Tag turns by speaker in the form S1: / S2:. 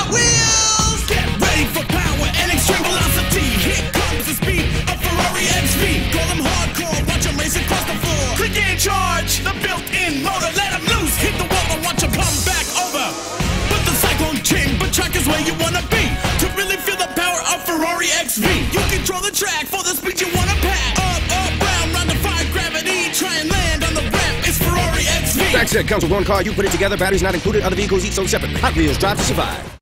S1: Hot Wheels! Get ready for power and extreme velocity. Here comes the speed of Ferrari X-V. Call them hardcore, watch them race across the floor. Click and charge, the built-in motor, let them loose. Hit the wall and watch them come back over. But the Cyclone chamber track is where you wanna be. To really feel the power of Ferrari X-V. You control the track for the speed you wanna pack. Up, round, round, defy gravity. Try and land on the ramp, it's Ferrari X-V.
S2: Track set comes with one car, you put it together, batteries not included, other vehicles each sold separately. Hot Wheels, drive to survive.